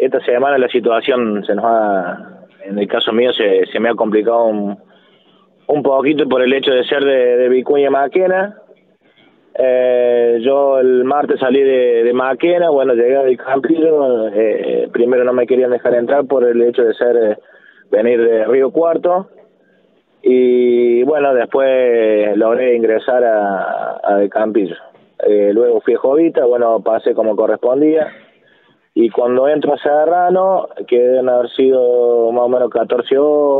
esta semana la situación se nos ha, en el caso mío, se me ha complicado un poquito por el hecho de ser de Vicuña Maquena. Yo el martes salí de Maquena, bueno, llegué a Campillo, primero no me querían dejar entrar por el hecho de ser venir de Río Cuarto, y bueno, después logré ingresar a Campillo. Luego fui a Jovita, bueno, pasé como correspondía, y cuando entro a Serrano, que deben haber sido más o menos 14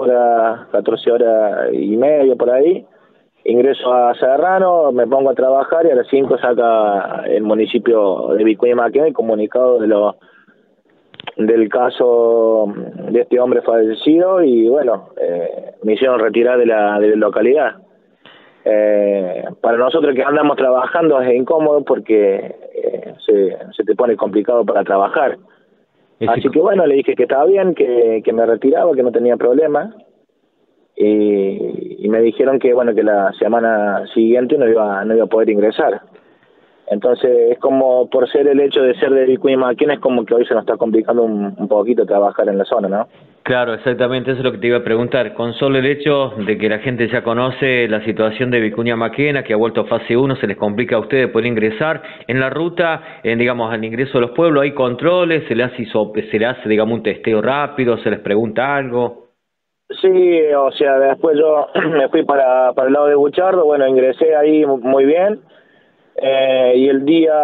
horas y media por ahí, ingreso a Serrano, me pongo a trabajar y a las 5 saca el municipio de Vicuña Maquena el comunicado del caso de este hombre fallecido, y bueno, me hicieron retirar de la localidad. Para nosotros que andamos trabajando es incómodo porque se te pone complicado para trabajar. Así que bueno, le dije que estaba bien, que me retiraba, que no tenía problema. Y me dijeron que bueno, que la semana siguiente no iba a poder ingresar. Entonces es como, por ser el hecho de ser de Vicuña Maquena, es como que hoy se nos está complicando un poquito trabajar en la zona, ¿no? Claro, exactamente, eso es lo que te iba a preguntar. Con solo el hecho de que la gente ya conoce la situación de Vicuña Maquena, que ha vuelto a fase 1, se les complica a ustedes poder ingresar. En la ruta, digamos, al ingreso de los pueblos, ¿hay controles? ¿Se le hace, digamos, un testeo rápido? ¿Se les pregunta algo? Sí, o sea, después yo me fui para el lado de Buchardo, bueno, ingresé ahí muy bien. Y el día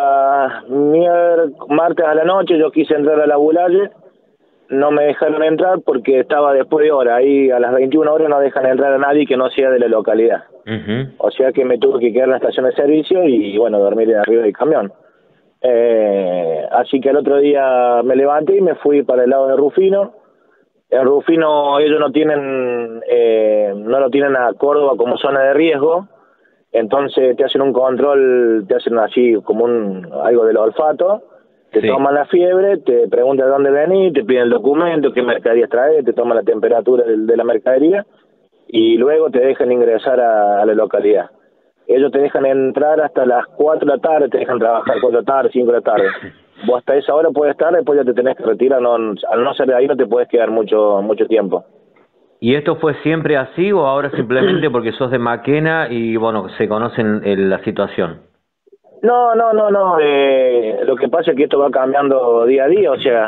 martes a la noche yo quise entrar a la Bulalle, no me dejaron entrar porque estaba después de hora, ahí a las 21 horas no dejan entrar a nadie que no sea de la localidad. O sea que me tuve que quedar en la estación de servicio y bueno, dormir arriba del camión. Así que el otro día me levanté y me fui para el lado de Rufino. En Rufino ellos no lo tienen a Córdoba como zona de riesgo. Entonces te hacen un control, te hacen así como algo del olfato, te toman la fiebre, te preguntan de dónde venís, te piden el documento, qué mercaderías traes, te toman la temperatura de la mercadería y luego te dejan ingresar a la localidad. Ellos te dejan entrar hasta las 4 de la tarde, te dejan trabajar 4 de la tarde, 5 de la tarde. Vos hasta esa hora puedes estar, después ya te tenés que retirar, al no ser de ahí no te puedes quedar mucho tiempo. ¿Y esto fue siempre así o ahora simplemente porque sos de Maquena y bueno, se conocen la situación? No. Lo que pasa es que esto va cambiando día a día, o sea,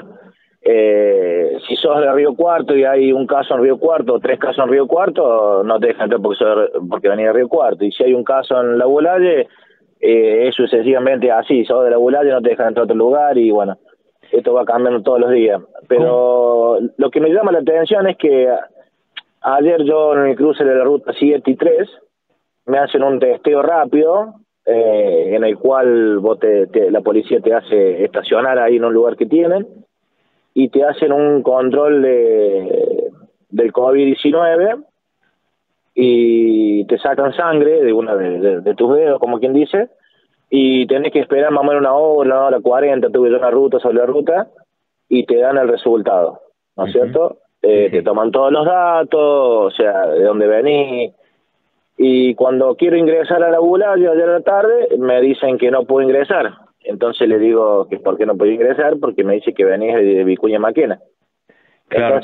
si sos de Río Cuarto y hay un caso en Río Cuarto, 3 casos en Río Cuarto, no te dejan entrar porque venís de Río Cuarto. Y si hay un caso en La Bulalle, es sucesivamente así, si sos de La Bulalle no te dejan entrar a otro lugar y bueno, esto va cambiando todos los días. Pero lo que me llama la atención es que ayer yo en el cruce de la ruta 7 y 3 me hacen un testeo rápido en el cual la policía te hace estacionar ahí en un lugar que tienen y te hacen un control del COVID-19 y te sacan sangre de una de tus dedos, como quien dice, y tenés que esperar más o menos una hora 40, tuve yo una ruta sobre la ruta, y te dan el resultado, ¿no es cierto? Te toman todos los datos, o sea, de dónde venís. Y cuando quiero ingresar a la Bulalle ayer a la tarde, me dicen que no puedo ingresar. Entonces le digo que por qué no puedo ingresar, porque me dice que venís de Vicuña Maquena. Claro.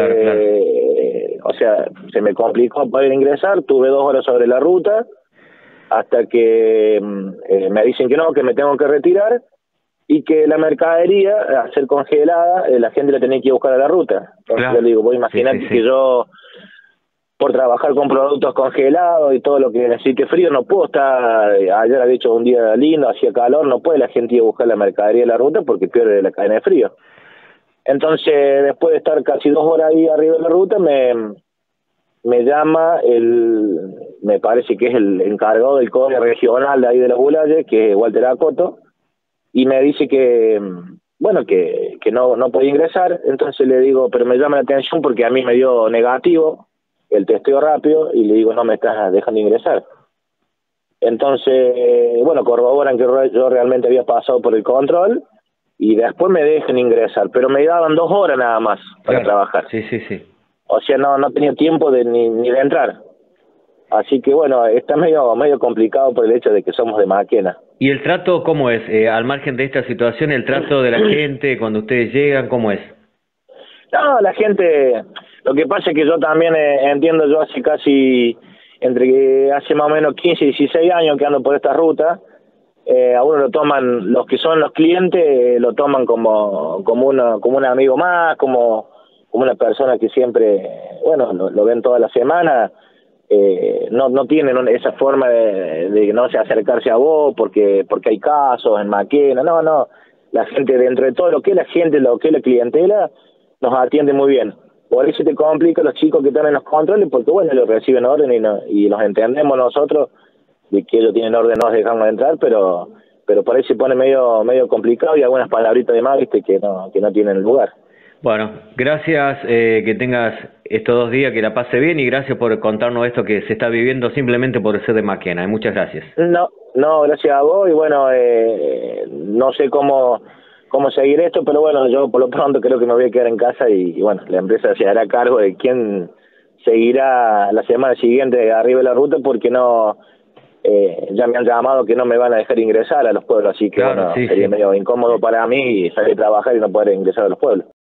O sea, se me complicó poder ingresar, tuve 2 horas sobre la ruta, hasta que me dicen que no, que me tengo que retirar, y que la mercadería, al ser congelada, la gente la tenía que ir a buscar a la ruta. Entonces yo le digo, vos imaginate que yo, por trabajar con productos congelados y todo lo que necesite frío, no puedo estar, ayer había hecho un día lindo, hacía calor, no puede la gente ir a buscar la mercadería de la ruta porque pierde la cadena de frío. Entonces, después de estar casi 2 horas ahí arriba de la ruta, me llama me parece que es el encargado del CODE regional de ahí de la Bulalle, que es Walter Acoto, y me dice que, bueno, que no podía ingresar. Entonces le digo, pero me llama la atención porque a mí me dio negativo el testeo rápido, y le digo, no me estás dejando ingresar. Entonces, bueno, corroboran que yo realmente había pasado por el control, y después me dejan ingresar, pero me daban 2 horas nada más para trabajar. Sí. O sea, no tenía tiempo ni de entrar. Así que bueno, está medio complicado por el hecho de que somos de Maquena. ¿Y el trato cómo es? Al margen de esta situación, el trato de la gente cuando ustedes llegan, ¿cómo es? No, la gente, lo que pasa es que yo también entiendo, yo hace casi, hace más o menos 15, 16 años que ando por esta ruta. A uno lo toman, los que son los clientes, lo toman como un amigo más, como una persona que siempre, bueno, lo ven toda la semana. No tienen esa forma de no sé, acercarse a vos porque hay casos en Maquena. No, la gente, dentro de todo lo que es la gente, lo que es la clientela, nos atiende muy bien. Por eso te complica los chicos que están en los controles, porque bueno, ellos reciben orden y los entendemos nosotros de que ellos tienen orden, no nos dejamos entrar, pero por ahí se pone medio complicado y algunas palabritas de más, viste, que no tienen lugar. Bueno, gracias, que tengas estos 2 días, que la pase bien, y gracias por contarnos esto que se está viviendo simplemente por ser de Maquena. Muchas gracias. No, gracias a vos, y bueno, no sé cómo seguir esto, pero bueno, yo por lo pronto creo que me voy a quedar en casa y bueno, la empresa se hará cargo de quién seguirá la semana siguiente arriba de la ruta, porque ya me han llamado que no me van a dejar ingresar a los pueblos, así que Claro, bueno, sí, sería sí. medio incómodo para mí salir a trabajar y no poder ingresar a los pueblos.